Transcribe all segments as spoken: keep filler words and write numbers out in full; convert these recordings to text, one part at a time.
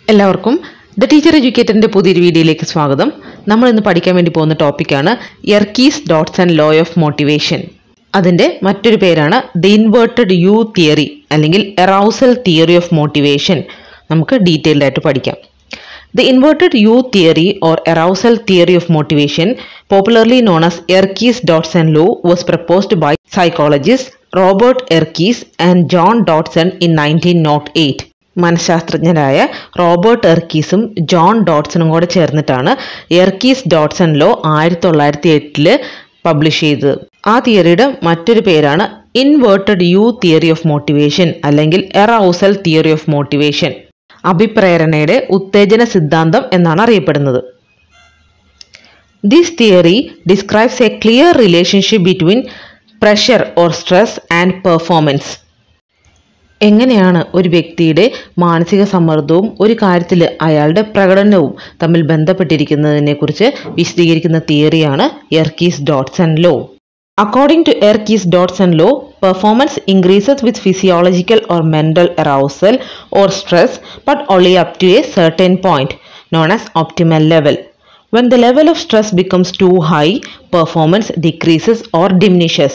എല്ലാവർക്കും the teacher എഡ്യൂക്കേറ്ററിന്റെ പുതിയൊരു വീഡിയോയിലേക്ക് സ്വാഗതം. നമ്മൾ ഇന്ന് പഠിക്കാൻ വേണ്ടി പോകുന്ന ടോപ്പിക്കാണ് Yerkes Dodson law of motivation. അതിൻ്റെ മറ്റൊരു പേരാണ് ദ ഇൻവേർട്ടഡ് യു തിയറി അല്ലെങ്കിൽ എറൗസൽ തിയറി ഓഫ് മോട്ടിവേഷൻ. നമുക്ക് ഡീറ്റെയിൽഡ് ആയിട്ട് പഠിക്കാം. The inverted U theory or arousal theory of motivation, popularly known as Yerkes-Dodson law, was proposed by psychologists Robert Yerkes and John Dodson in nineteen oh eight. മനഃശാസ്ത്രജ്ഞരായ Robert എർക്കീസും John ഡോട്ട്സണും കൂടെ ചേർന്നിട്ടാണ് എർക്കീസ് Dodson law ആയിരത്തി തൊള്ളായിരത്തി എട്ടില് publish ചെയ്തത്. ആ തിയറിയുടെ മറ്റൊരു പേരാണ് inverted U theory of motivation അല്ലെങ്കിൽ എറൗസൽ തിയറി ഓഫ് മോട്ടിവേഷൻ. അഭിപ്രേരണയുടെ ഉത്തേജന സിദ്ധാന്തം എന്നാണ് അറിയപ്പെടുന്നത്. This theory describes a clear relationship between pressure or stress and performance. എങ്ങനെയാണ് ഒരു വ്യക്തിയുടെ മാനസിക സമ്മർദ്ദവും ഒരു കാര്യത്തിൽ അയാളുടെ പ്രകടനവും തമ്മിൽ ബന്ധപ്പെട്ടിരിക്കുന്നതിനെ കുറിച്ച് വിശദീകരിക്കുന്ന തിയറിയാണ് Yerkes Dodson law. According to Yerkes-Dodson law, performance increases with physiological or mental arousal or stress, but only up to a certain point, known as optimal level. When the level of stress becomes too high, performance decreases or diminishes.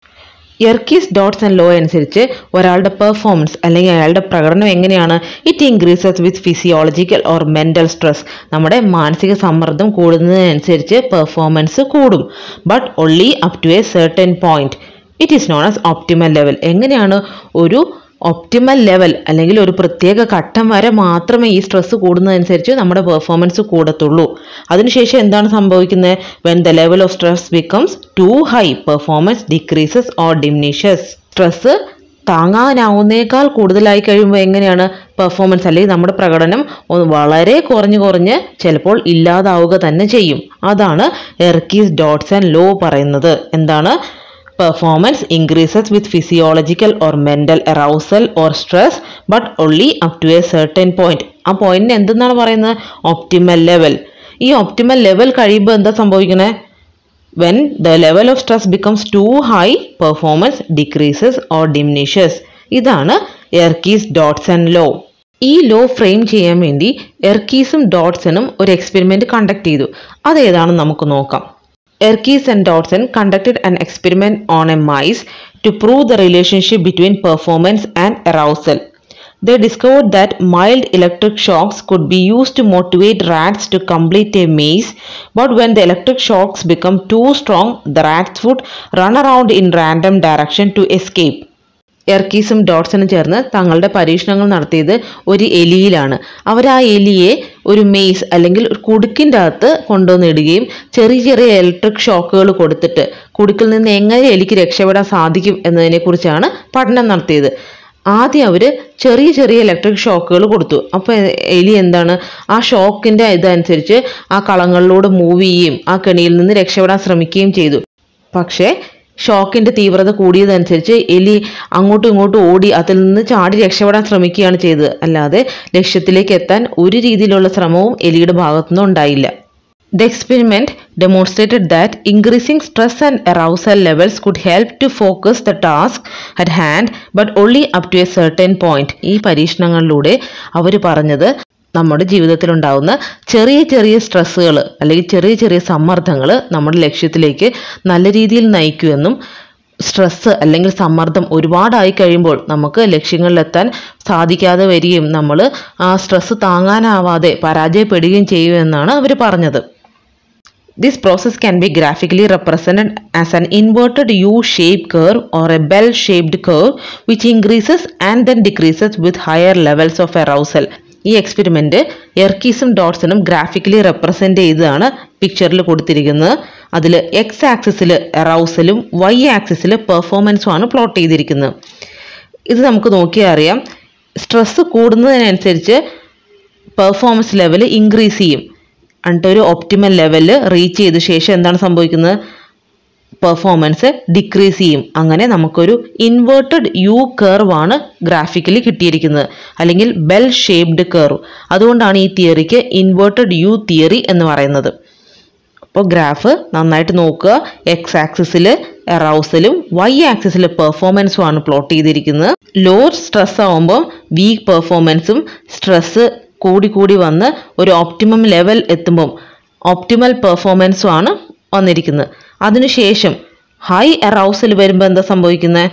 Yerkes Dodson law അനുസരിച്ച് ഒരാളുടെ performance അല്ലെങ്കിൽ അയാളുടെ പ്രകടനം എങ്ങനെയാണ്? It increases with physiological or mental stress. നമ്മുടെ മാനസിക സമ്മർദ്ദം കൂടുന്നതിനനുസരിച്ച് പെർഫോമൻസ് കൂടും. But only up to a certain point. It is known as optimal level. എങ്ങനെയാണ്? ഒരു ഒപ്റ്റിമൽ ലെവൽ അല്ലെങ്കിൽ ഒരു പ്രത്യേക ഘട്ടം വരെ മാത്രമേ ഈ സ്ട്രെസ് കൂടുന്നതനുസരിച്ച് നമ്മുടെ പെർഫോമൻസ് കൂടത്തുള്ളൂ. അതിനുശേഷം എന്താണ് സംഭവിക്കുന്നത്? When the level of stress becomes too high, performance decreases or diminishes. Stress താങ്ങാനാവുന്നേക്കാൾ കൂടുതലായി കഴിയുമ്പോൾ എങ്ങനെയാണ് പെർഫോമൻസ് അല്ലെങ്കിൽ നമ്മുടെ പ്രകടനം വളരെ കുറഞ്ഞു കുറഞ്ഞ് ചിലപ്പോൾ ഇല്ലാതാവുക തന്നെ ചെയ്യും. അതാണ് എർക്കീസ് ഡോട്ട്സൺ ലോ പറയുന്നത്. എന്താണ്? Performance increases with physiological or mental arousal or stress, but only up to a certain point. ആ പോയിന്റിന് എന്തെന്നാണ് പറയുന്നത്? Optimal level. ഈ ഒപ്റ്റിമൽ ലെവൽ കഴിയുമ്പോൾ എന്താ സംഭവിക്കുന്നത്? When the level of stress becomes too high, performance decreases or diminishes. ഇതാണ് Yerkes Dodson law. ഈ ലോ ഫ്രെയിം ചെയ്യാൻ വേണ്ടി എർക്കീസും ഡോട്ട്സണും ഒരു എക്സ്പെരിമെന്റ് കണ്ടക്ട് ചെയ്തു. അതേതാണെന്ന് നമുക്ക് നോക്കാം. Yerkes and Dodson conducted an experiment on a mice to prove the relationship between performance and arousal. They discovered that mild electric shocks could be used to motivate rats to complete a maze, but when the electric shocks become too strong, the rats would run around in random direction to escape. എർക്കീസും ഡോട്ട്സണും ചേർന്ന് തങ്ങളുടെ പരീക്ഷണങ്ങൾ നടത്തിയത് ഒരു എലിയിലാണ്. അവർ ആ എലിയെ ഒരു maze അല്ലെങ്കിൽ ഒരു കുടുക്കിൻ്റെ അകത്ത് കൊണ്ടുവന്നിടുകയും ചെറിയ ചെറിയ ഇലക്ട്രിക് ഷോക്കുകൾ കൊടുത്തിട്ട് കുടുക്കിൽ നിന്ന് എങ്ങനെ എലിക്ക് രക്ഷപ്പെടാൻ സാധിക്കും എന്നതിനെക്കുറിച്ചാണ് പഠനം നടത്തിയത്. ആദ്യം അവർ ചെറിയ ചെറിയ ഇലക്ട്രിക് ഷോക്കുകൾ കൊടുത്തു. അപ്പോൾ എലി എന്താണ്? ആ ഷോക്കിൻ്റെ ഇതനുസരിച്ച് ആ കളങ്ങളിലൂടെ മൂവ് ചെയ്യുകയും ആ കെണിയിൽ നിന്ന് രക്ഷപ്പെടാൻ ശ്രമിക്കുകയും ചെയ്തു. പക്ഷേ ഷോക്കിന്റെ തീവ്രത കൂടിയതനുസരിച്ച് എലി അങ്ങോട്ടും ഇങ്ങോട്ടും ഓടി അതിൽ നിന്ന് ചാടി രക്ഷപ്പെടാൻ ശ്രമിക്കുകയാണ് ചെയ്തത്. അല്ലാതെ ലക്ഷ്യത്തിലേക്ക് എത്താൻ ഒരു രീതിയിലുള്ള ശ്രമവും എലിയുടെ ഭാഗത്തുനിന്നും ഉണ്ടായില്ല. The experiment demonstrated that increasing stress and arousal levels could help to focus the task at hand, but only up to a certain point. ഈ പരീക്ഷണങ്ങളിലൂടെ അവർ പറഞ്ഞത് നമ്മുടെ ജീവിതത്തിലുണ്ടാകുന്ന ചെറിയ ചെറിയ സ്ട്രെസ്സുകൾ അല്ലെങ്കിൽ ചെറിയ ചെറിയ സമ്മർദ്ദങ്ങൾ നമ്മുടെ ലക്ഷ്യത്തിലേക്ക് നല്ല രീതിയിൽ നയിക്കുമെന്നും സ്ട്രെസ്സ് അല്ലെങ്കിൽ സമ്മർദ്ദം ഒരുപാടായി കഴിയുമ്പോൾ നമുക്ക് ലക്ഷ്യങ്ങളിലെത്താൻ സാധിക്കാതെ വരികയും നമ്മൾ ആ സ്ട്രെസ്സ് താങ്ങാനാവാതെ പരാജയപ്പെടുകയും ചെയ്യുമെന്നാണ് അവർ പറഞ്ഞത്. This process can be graphically represented as an inverted U-shaped curve or a bell-shaped curve which increases and then decreases with higher levels of arousal. ഈ എക്സ്പെരിമെന്റ് എർക്കീസും ഡോട്ട്സണും ഗ്രാഫിക്കലി റെപ്രസെന്റ് ചെയ്തതാണ് പിക്ചറിൽ കൊടുത്തിരിക്കുന്നത്. അതിൽ എക്സ് ആക്സിസിൽ എറൗസലും വൈ ആക്സിസിൽ പെർഫോമൻസും ആണ് പ്ലോട്ട് ചെയ്തിരിക്കുന്നത്. ഇത് നമുക്ക് നോക്കിയാൽ അറിയാം. സ്ട്രെസ് കൂടുന്നതിനനുസരിച്ച് പെർഫോമൻസ് ലെവൽ ഇൻക്രീസ് ചെയ്യും. എന്നിട്ട് ഒരു ഒപ്റ്റിമൽ ലെവലിൽ റീച്ച് ചെയ്ത ശേഷം എന്താണ് സംഭവിക്കുന്നത്? പെർഫോമൻസ് ഡിക്രീസ് ചെയ്യും. അങ്ങനെ നമുക്കൊരു ഇൻവേർട്ടഡ് യു കർവ് ആണ് ഗ്രാഫിക്കലി കിട്ടിയിരിക്കുന്നത്, അല്ലെങ്കിൽ ബെൽ ഷേപ്ഡ് കർവ്. അതുകൊണ്ടാണ് ഈ തിയറിക്ക് ഇൻവേർട്ടഡ് യു തിയറി എന്ന് പറയുന്നത്. അപ്പോൾ ഗ്രാഫ് നന്നായിട്ട് നോക്കുക. എക്സ് ആക്സിസിൽ എറൗസലും വൈ ആക്സിസിൽ പെർഫോമൻസും ആണ് പ്ലോട്ട് ചെയ്തിരിക്കുന്നത്. ലോ സ്ട്രെസ് ആവുമ്പോൾ വീക്ക് പെർഫോമൻസും സ്ട്രെസ് കൂടി കൂടി വന്ന് ഒരു ഓപ്റ്റിമം ലെവൽ എത്തുമ്പം ഓപ്റ്റിമൽ പെർഫോമൻസും ആണ് വന്നിരിക്കുന്നത്. അതിനുശേഷം ഹൈ അറൗസൽ വരുമ്പോൾ എന്താ സംഭവിക്കുന്നത്?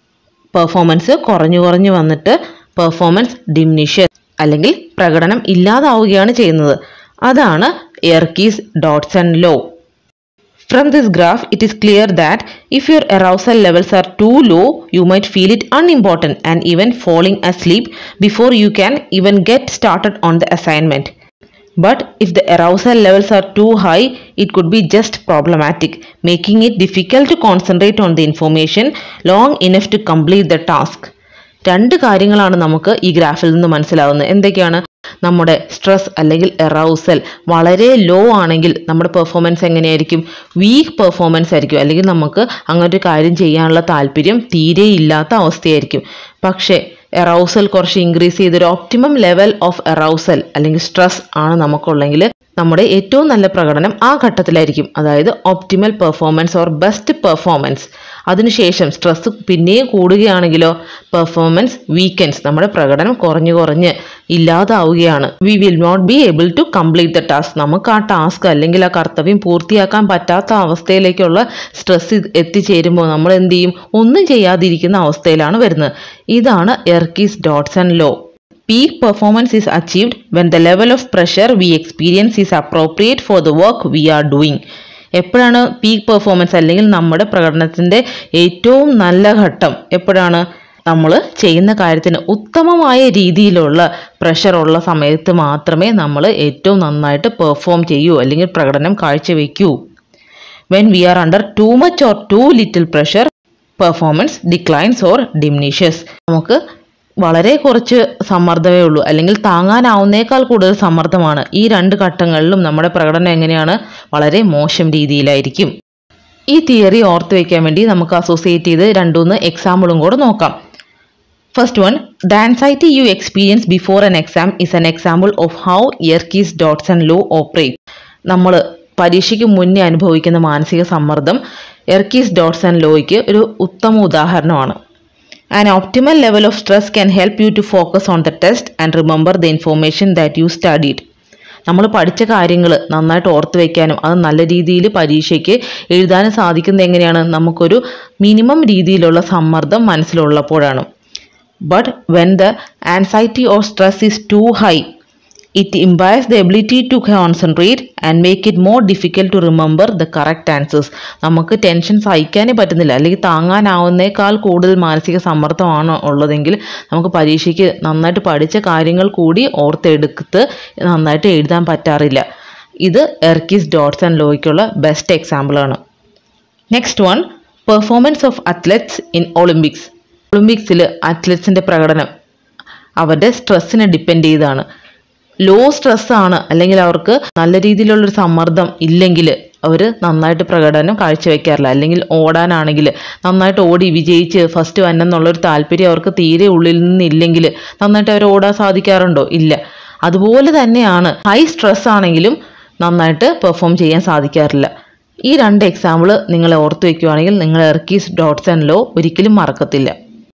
പെർഫോമൻസ് കുറഞ്ഞു കുറഞ്ഞു വന്നിട്ട് പെർഫോമൻസ് ഡിമിനിഷ് അല്ലെങ്കിൽ പ്രകടനം ഇല്ലാതാവുകയാണ് ചെയ്യുന്നത്. അതാണ് Yerkes Dodson law. From this graph, it is clear that if your arousal levels are too low, you might feel it unimportant and even falling asleep before you can even get started on the assignment. But if the arousal levels are too high, it could be just problematic, making it difficult to concentrate on the information long enough to complete the task. രണ്ട് കാര്യങ്ങളാണ് നമുക്ക് ഈ ഗ്രാഫിൽ നിന്ന് മനസ്സിലാവുന്നത്. എന്തൊക്കെയാണ്? നമ്മുടെ stress അല്ലെങ്കിൽ എറൗസൽ വളരെ ലോ ആണെങ്കിൽ നമ്മുടെ പെർഫോമൻസ് എങ്ങനെയായിരിക്കും? വീക്ക് പെർഫോമൻസ് ആയിരിക്കും, അല്ലെങ്കിൽ നമുക്ക് അങ്ങനൊരു കാര്യം ചെയ്യാനുള്ള താല്പര്യം തീരെ ഇല്ലാത്ത അവസ്ഥയായിരിക്കും. പക്ഷേ എറൗസൽ കുറച്ച് ഇൻക്രീസ് ചെയ്തൊരു ഓപ്റ്റിമം ലെവൽ ഓഫ് എറൗസൽ അല്ലെങ്കിൽ സ്ട്രെസ് ആണ് നമുക്കുള്ളെങ്കിൽ നമ്മുടെ ഏറ്റവും നല്ല പ്രകടനം ആ ഘട്ടത്തിലായിരിക്കും, അതായത് optimal performance or best performance. അതിനുശേഷം സ്ട്രെസ് പിന്നെയും കൂടുകയാണെങ്കിലോ പെർഫോമൻസ് വീക്കൻസ്, നമ്മുടെ പ്രകടനം കുറഞ്ഞു കുറഞ്ഞ് ഇല്ലാതാവുകയാണ്. We will not be able to complete the task. നമുക്ക് ആ ടാസ്ക് അല്ലെങ്കിൽ ആ കർത്തവ്യം പൂർത്തിയാക്കാൻ പറ്റാത്ത അവസ്ഥയിലേക്കുള്ള സ്ട്രെസ് എത്തിച്ചേരുമ്പോൾ നമ്മൾ എന്ത് ചെയ്യും? ഒന്നും ചെയ്യാതിരിക്കുന്ന അവസ്ഥയിലാണ് വരുന്നത്. ഇതാണ് Yerkes Dodson law. Peak performance is achieved when the level of pressure we experience is appropriate for the work we are doing. എപ്പോഴാണ് പീക്ക് പെർഫോമൻസ് അല്ലെങ്കിൽ നമ്മുടെ പ്രകടനത്തിൻ്റെ ഏറ്റവും നല്ല ഘട്ടം എപ്പോഴാണ്? നമ്മൾ ചെയ്യുന്ന കാര്യത്തിന് ഉത്തമമായ രീതിയിലുള്ള പ്രഷറുള്ള സമയത്ത് മാത്രമേ നമ്മൾ ഏറ്റവും നന്നായിട്ട് പെർഫോം ചെയ്യൂ അല്ലെങ്കിൽ പ്രകടനം കാഴ്ചവെക്കൂ. When we are under too much or too little pressure, performance declines or diminishes. നമുക്ക് വളരെ കുറച്ച് സമ്മർദ്ദമേ ഉള്ളൂ അല്ലെങ്കിൽ താങ്ങാനാവുന്നേക്കാൾ കൂടുതൽ സമ്മർദ്ദമാണ്. ഈ രണ്ട് ഘട്ടങ്ങളിലും നമ്മുടെ പ്രകടനം എങ്ങനെയാണ്? വളരെ മോശം രീതിയിലായിരിക്കും. ഈ തിയറി ഓർത്ത് വയ്ക്കാൻ വേണ്ടി നമുക്ക് അസോസിയേറ്റ് ചെയ്ത് രണ്ടൂന്ന് എക്സാമ്പിളും കൂടെ നോക്കാം. First one, the anxiety you experience before an exam is an example of how Yerkes Dodson law operate. നമ്മൾ പരീക്ഷയ്ക്ക് മുന്നേ അനുഭവിക്കുന്ന മാനസിക സമ്മർദ്ദം എർക്കീസ് ഡോട്ട്സൺ ലോയ്ക്ക് ഒരു ഉത്തമ ഉദാഹരണമാണ്. An optimal level of stress can help you to focus on the test and remember the information that you studied. നമ്മൾ പഠിച്ച കാര്യങ്ങൾ നന്നായിട്ട് ഓർത്ത് വയ്ക്കാനും അത് നല്ല രീതിയിൽ പരീക്ഷയ്ക്ക് എഴുതാനും സാധിക്കുന്നത് എങ്ങനെയാണ്? നമുക്കൊരു മിനിമം രീതിയിലുള്ള സമ്മർദ്ദം മനസ്സിലുള്ളപ്പോഴാണ്. But when the anxiety or stress is too high, it impairs the ability to concentrate and make it more difficult to remember the correct answers. നമുക്ക് ടെൻഷൻ സഹിക്കാനേ പറ്റുന്നില്ല അല്ലെങ്കിൽ താങ്ങാനാവുന്നേക്കാൾ കൂടുതൽ മാനസിക സമ്മർദ്ദമാണ് ഉള്ളതെങ്കിൽ നമുക്ക് പരീക്ഷയ്ക്ക് നന്നായിട്ട് പഠിച്ച കാര്യങ്ങൾ കൂടി ഓർത്തെടുത്ത് നന്നായിട്ട് എഴുതാൻ പറ്റാറില്ല. ഇത് എർക്കീസ് ഡോട്ട്സൺ ലോയ്ക്കുള്ള ബെസ്റ്റ് എക്സാമ്പിളാണ്. Next one, performance of athletes in Olympics. ഒളിമ്പിക്സിൽ അത്ലറ്റ്സിൻ്റെ പ്രകടനം അവരുടെ സ്ട്രെസ്സിനെ ഡിപ്പെൻഡ് ചെയ്താണ്. ലോ സ്ട്രെസ് ആണ് അല്ലെങ്കിൽ അവർക്ക് നല്ല രീതിയിലുള്ളൊരു സമ്മർദ്ദം ഇല്ലെങ്കിൽ അവർ നന്നായിട്ട് പ്രകടനം കാഴ്ചവെക്കാറില്ല. അല്ലെങ്കിൽ ഓടാനാണെങ്കിൽ നന്നായിട്ട് ഓടി വിജയിച്ച് ഫസ്റ്റ് വന്നെന്നുള്ളൊരു താല്പര്യം അവർക്ക് തീരെ ഉള്ളിൽ നിന്നില്ലെങ്കിൽ നന്നായിട്ട് അവർ ഓടാൻ സാധിക്കാറുണ്ടോ? ഇല്ല. അതുപോലെ തന്നെയാണ് ഹൈ സ്ട്രെസ് ആണെങ്കിലും നന്നായിട്ട് പെർഫോം ചെയ്യാൻ സാധിക്കാറില്ല. ഈ രണ്ട് എക്സാമ്പിൾ നിങ്ങൾ ഓർത്ത് വയ്ക്കുകയാണെങ്കിൽ നിങ്ങൾ എർക്കീസ് ഡോട്ട്സൺ ലോ ഒരിക്കലും മറക്കത്തില്ല.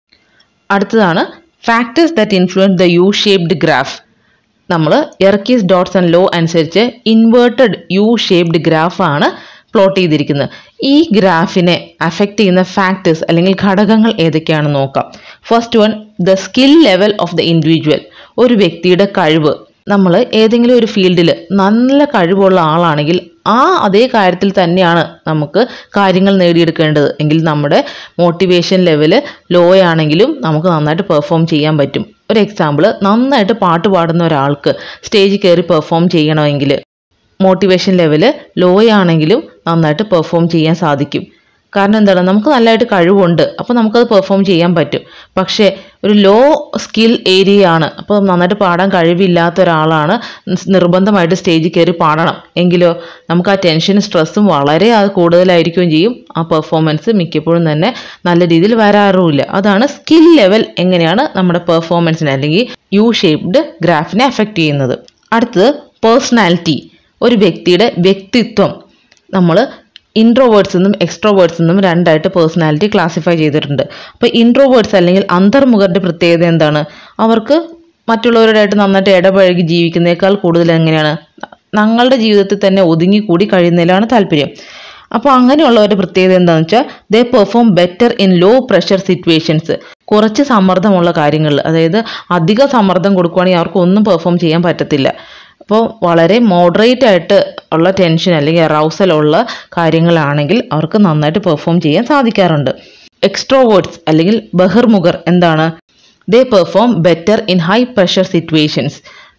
അടുത്തതാണ് factors that influence the U shaped graph. നമ്മൾ എർക്കീസ് ഡോട്ട്സൺ ലോ അനുസരിച്ച് ഇൻവേർട്ടഡ് യു ഷേപ്ഡ് ഗ്രാഫാണ് പ്ലോട്ട് ചെയ്തിരിക്കുന്നത്. ഈ ഗ്രാഫിനെ അഫക്റ്റ് ചെയ്യുന്ന ഫാക്ടേഴ്സ് അല്ലെങ്കിൽ ഘടകങ്ങൾ ഏതൊക്കെയാണെന്ന് നോക്കാം. First one, the skill level of the individual. ഒരു വ്യക്തിയുടെ കഴിവ്. നമ്മൾ ഏതെങ്കിലും ഒരു ഫീൽഡിൽ നല്ല കഴിവുള്ള ആളാണെങ്കിൽ ആ അതേ കാര്യത്തിൽ തന്നെയാണ് നമുക്ക് കാര്യങ്ങൾ നേടിയെടുക്കേണ്ടത് എങ്കിൽ നമ്മുടെ മോട്ടിവേഷൻ ലെവൽ ലോ ആണെങ്കിലും നമുക്ക് നന്നായിട്ട് പെർഫോം ചെയ്യാൻ പറ്റും. ഒരു എക്സാമ്പിൾ, നന്നായിട്ട് പാട്ട് പാടുന്ന ഒരാൾക്ക് സ്റ്റേജിൽ കയറി പെർഫോം ചെയ്യണമെങ്കിൽ മോട്ടിവേഷൻ ലെവൽ ലോ ആണെങ്കിലും നന്നായിട്ട് പെർഫോം ചെയ്യാൻ സാധിക്കും. കാരണം എന്താണ്? നമുക്ക് നല്ലതായിട്ട് കഴിവുണ്ട്, അപ്പോൾ നമുക്കത് പെർഫോം ചെയ്യാൻ പറ്റും. പക്ഷേ ഒരു ലോ സ്കിൽ ഏരിയ ആണ്, അപ്പോൾ നന്നായിട്ട് പാടാൻ കഴിവില്ലാത്ത ഒരാളാണ് നിർബന്ധമായിട്ട് സ്റ്റേജിൽ കയറി പാടണം എങ്കിലോ നമുക്ക് ആ ടെൻഷനും സ്ട്രെസ്സും വളരെ കൂടുതലായിരിക്കുകയും ചെയ്യും. ആ പെർഫോമൻസ് മിക്കപ്പോഴും തന്നെ നല്ല രീതിയിൽ വരാറുമില്ല. അതാണ് സ്കിൽ ലെവൽ എങ്ങനെയാണ് നമ്മുടെ പെർഫോമൻസിനെ അല്ലെങ്കിൽ യു ഷേപ്ഡ് ഗ്രാഫിനെ അഫക്റ്റ് ചെയ്യുന്നത്. അടുത്തത് പേഴ്സണാലിറ്റി. ഒരു വ്യക്തിയുടെ വ്യക്തിത്വം നമ്മൾ ഇൻട്രോവേർട്സ് എന്നും എക്സ്ട്രോവേർട്സ് എന്നും രണ്ടായിട്ട് പേഴ്സണാലിറ്റി ക്ലാസിഫൈ ചെയ്തിട്ടുണ്ട്. അപ്പോൾ ഇൻട്രോവേർട്സ് അല്ലെങ്കിൽ അന്തർമുഖരുടെ പ്രത്യേകത എന്താണ്? അവർക്ക് മറ്റുള്ളവരുമായിട്ട് നന്നായിട്ട് ഇടപഴകി ജീവിക്കുന്നേക്കാൾ കൂടുതൽ എങ്ങനെയാണ് ഞങ്ങളുടെ ജീവിതത്തിൽ തന്നെ ഒതുങ്ങിക്കൂടി കഴിയുന്നതിലാണ് താല്പര്യം. അപ്പോൾ അങ്ങനെയുള്ളവരുടെ പ്രത്യേകത എന്താണെന്ന് വെച്ചാൽ they perform better in low pressure situations. കുറച്ച് സമ്മർദ്ദമുള്ള കാര്യങ്ങളിൽ, അതായത് അധിക സമ്മർദ്ദം കൊടുക്കുകയാണെങ്കിൽ അവർക്ക് ഒന്നും പെർഫോം ചെയ്യാൻ പറ്റത്തില്ല. അപ്പോൾ വളരെ മോഡറേറ്റ് ആയിട്ട് ഉള്ള ടെൻഷൻ അല്ലെങ്കിൽ അറൗസൽ ഉള്ള കാര്യങ്ങളാണെങ്കിൽ അവർക്ക് നന്നായിട്ട് പെർഫോം ചെയ്യാൻ സാധിക്കാറുണ്ട്. എക്സ്ട്രോവേർട്സ് അല്ലെങ്കിൽ ബഹിർമുഖർ എന്താണ്? They perform better in high pressure situations.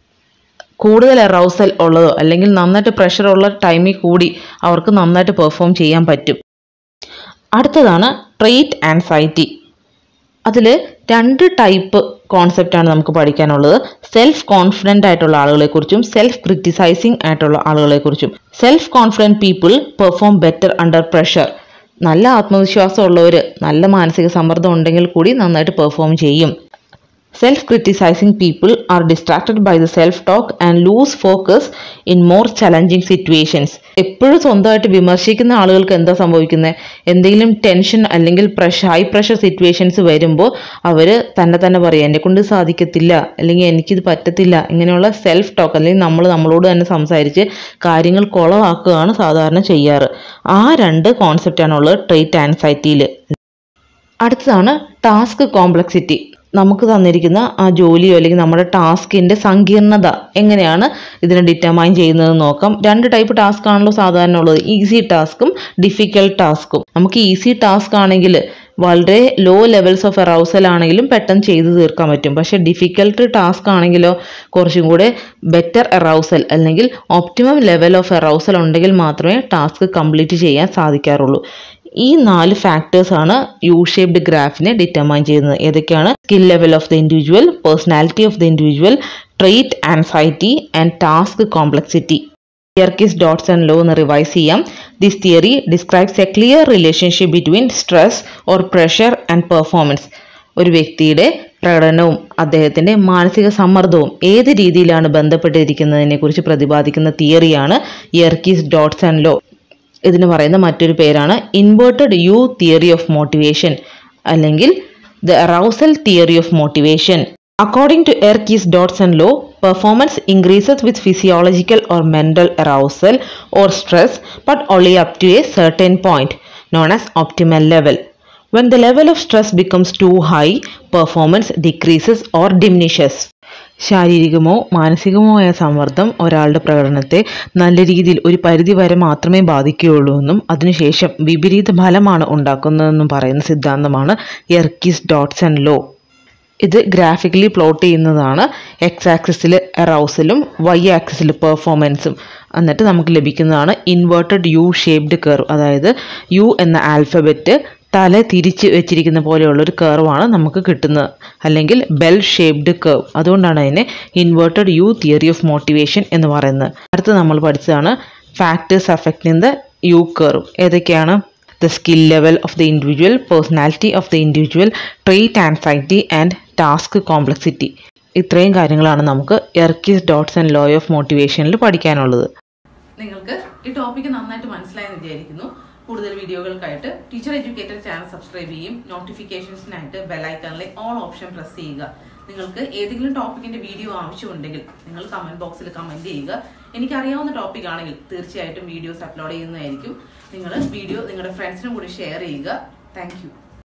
കൂടുതൽ അറൗസൽ ഉള്ളതോ അല്ലെങ്കിൽ നന്നായിട്ട് പ്രഷർ ഉള്ള ടൈമിൽ കൂടി അവർക്ക് നന്നായിട്ട് പെർഫോം ചെയ്യാൻ പറ്റും. അടുത്തതാണ് ട്രെയ്റ്റ് ആൻസൈറ്റി. അതിൽ രണ്ട് ടൈപ്പ് കോൺസെപ്റ്റാണ് നമുക്ക് പഠിക്കാനുള്ളത്. സെൽഫ് കോൺഫിഡൻ്റ് ആയിട്ടുള്ള ആളുകളെക്കുറിച്ചും സെൽഫ് ക്രിറ്റിസൈസിങ് ആയിട്ടുള്ള ആളുകളെക്കുറിച്ചും. Self confident people perform better under pressure. നല്ല ആത്മവിശ്വാസം ഉള്ളവർ നല്ല മാനസിക സമ്മർദ്ദം ഉണ്ടെങ്കിൽ കൂടി നന്നായിട്ട് പെർഫോം ചെയ്യും. Self criticising people are distracted by the self talk and lose focus in more challenging situations. എപ്പോഴും സ്വന്തമായിട്ട് വിമർശിക്കുന്ന ആളുകൾക്ക് എന്താ സംഭവിക്കുന്നത്? എന്തെങ്കിലും ടെൻഷൻ അല്ലെങ്കിൽ പ്രഷർ ഹൈ പ്രഷർ സിറ്റുവേഷൻസ് വരുമ്പോൾ അവർ തന്നെ തന്നെ പറയും എന്നെ കൊണ്ട് സാധിക്കത്തില്ല അല്ലെങ്കിൽ എനിക്കിത് പറ്റത്തില്ല. ഇങ്ങനെയുള്ള സെൽഫ് ടോക്ക് അല്ലെങ്കിൽ നമ്മൾ നമ്മളോട് തന്നെ സംസാരിച്ച് കാര്യങ്ങൾ കുളമാക്കുകയാണ് സാധാരണ ചെയ്യാറ്. ആ രണ്ട് കോൺസെപ്റ്റാണുള്ളത് ട്രെയ്റ്റ് ആൻസൈറ്റിയിൽ. അടുത്തതാണ് ടാസ്ക് കോംപ്ലക്സിറ്റി. നമുക്ക് തന്നിരിക്കുന്ന ആ ജോലിയോ അല്ലെങ്കിൽ നമ്മുടെ ടാസ്കിൻ്റെ സങ്കീർണത എങ്ങനെയാണ് ഇതിനെ ഡിറ്റർമൈൻ ചെയ്യുന്നത് നോക്കാം. രണ്ട് ടൈപ്പ് ടാസ്ക് ആണല്ലോ സാധാരണ ഉള്ളത്, ഈസി ടാസ്കും ഡിഫിക്കൽട്ട് ടാസ്കും. നമുക്ക് ഈസി ടാസ്ക് ആണെങ്കിൽ വളരെ ലോ ലെവൽസ് ഓഫ് അറൗസൽ ആണെങ്കിലും പെട്ടെന്ന് ചെയ്ത് തീർക്കാൻ പറ്റും. പക്ഷേ ഡിഫിക്കൽട്ട് ടാസ്ക് ആണെങ്കിലോ കുറച്ചും കൂടെ ബെറ്റർ അറൗസൽ അല്ലെങ്കിൽ ഓപ്റ്റിമം ലെവൽ ഓഫ് അറൗസൽ ഉണ്ടെങ്കിൽ മാത്രമേ ടാസ്ക് കംപ്ലീറ്റ് ചെയ്യാൻ സാധിക്കാറുള്ളൂ. ഈ നാല് ഫാക്ടേഴ്സാണ് യു ഷേപ്ഡ് ഗ്രാഫിനെ ഡിറ്റർമൈൻ ചെയ്യുന്നത്. ഏതൊക്കെയാണ്? Skill level of the individual, personality of the individual, trait anxiety and task complexity. Yerkes Dodson law എന്ന് റിവൈസ് ചെയ്യാം. This theory describes a clear relationship between stress or pressure and performance. ഒരു വ്യക്തിയുടെ പ്രകടനവും അദ്ദേഹത്തിൻ്റെ മാനസിക സമ്മർദ്ദവും ഏത് രീതിയിലാണ് ബന്ധപ്പെട്ടിരിക്കുന്നതിനെ കുറിച്ച് പ്രതിപാദിക്കുന്ന തിയറിയാണ് യെർക്കിസ് ഡോട്ട്സൺ ലോ. ഇതിന് പറയുന്ന മറ്റൊരു പേരാണ് inverted U theory of motivation അല്ലെങ്കിൽ the arousal theory of motivation. According to Yerkes Dodson law, performance increases with physiological or mental arousal or stress, but only up to a certain point, known as optimal level. When the level of stress becomes too high, performance decreases or diminishes. ശാരീരികമോ മാനസികമോ ആയ സമ്മർദ്ദം ഒരാളുടെ പ്രകടനത്തെ നല്ല രീതിയിൽ ഒരു പരിധി വരെ മാത്രമേ ബാധിക്കുകയുള്ളൂ എന്നും അതിനുശേഷം വിപരീത ഫലമാണ് ഉണ്ടാക്കുന്നതെന്നും പറയുന്ന സിദ്ധാന്തമാണ് യെർക്കിസ് ഡോട്ട്സൺ ലോ. ഇത് ഗ്രാഫിക്കലി പ്ലോട്ട് ചെയ്യുന്നതാണ്. എക്സ് ആക്സിസിൽ അറൗസലും വൈ ആക്സിസിൽ പെർഫോമൻസും. എന്നിട്ട് നമുക്ക് ലഭിക്കുന്നതാണ് ഇൻവേർട്ടഡ് യു ഷേപ്ഡ് കർവ്. അതായത് യു എന്ന ആൽഫബറ്റ് തല തിരിച്ച് വെച്ചിരിക്കുന്ന പോലെയുള്ളൊരു കർവാണ് നമുക്ക് കിട്ടുന്നത്, അല്ലെങ്കിൽ ബെൽ ഷേപ്ഡ് കർവ്. അതുകൊണ്ടാണ് അതിനെ inverted U theory of motivation എന്ന് പറയുന്നത്. അടുത്ത് നമ്മൾ പഠിച്ചതാണ് factors affecting the U curve. ഏതൊക്കെയാണ്? The skill level of the individual, personality of the individual, trait anxiety and task complexity. ഇത്രയും കാര്യങ്ങളാണ് നമുക്ക് യെർക്കിസ് ഡോട്ട്സൺ ലോ ഓഫ് മോട്ടിവേഷനിൽ പഠിക്കാനുള്ളത്. നിങ്ങൾക്ക് ഈ ടോപ്പിക്ക് നന്നായിട്ട് മനസ്സിലായെന്ന് വിചാരിക്കുന്നു. കൂടുതൽ വീഡിയോകൾക്കായിട്ട് ടീച്ചർ എഡ്യൂക്കേറ്റർ ചാനൽ സബ്സ്ക്രൈബ് ചെയ്യും. നോട്ടിഫിക്കേഷൻസിനായിട്ട് ബെല്ലൈക്കണിലെ ഓൾ ഓപ്ഷൻ പ്രസ് ചെയ്യുക. നിങ്ങൾക്ക് ഏതെങ്കിലും ടോപ്പിക്കിന്റെ വീഡിയോ ആവശ്യമുണ്ടെങ്കിൽ നിങ്ങൾ കമന്റ് ബോക്സിൽ കമന്റ് ചെയ്യുക. എനിക്കറിയാവുന്ന ടോപ്പിക് ആണെങ്കിൽ തീർച്ചയായിട്ടും വീഡിയോസ് അപ്ലോഡ് ചെയ്യുന്നതായിരിക്കും. നിങ്ങൾ വീഡിയോ നിങ്ങളുടെ ഫ്രണ്ട്സിനും കൂടി ഷെയർ ചെയ്യുക. Thank U.